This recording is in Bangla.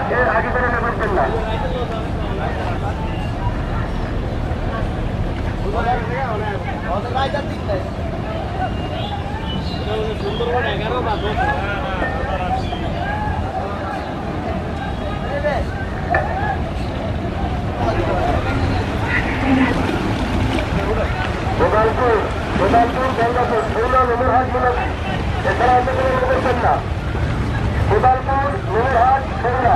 এর আগে করে নেবেন না। সুন্দরবন 11 বা 10 গোপালপুর গঙ্গাপুর খুলনা নুমুরহাট মিলাদি এছাড়া অন্য কোনো করবেন না। গোপালপুর নুমুরহাট খুলনা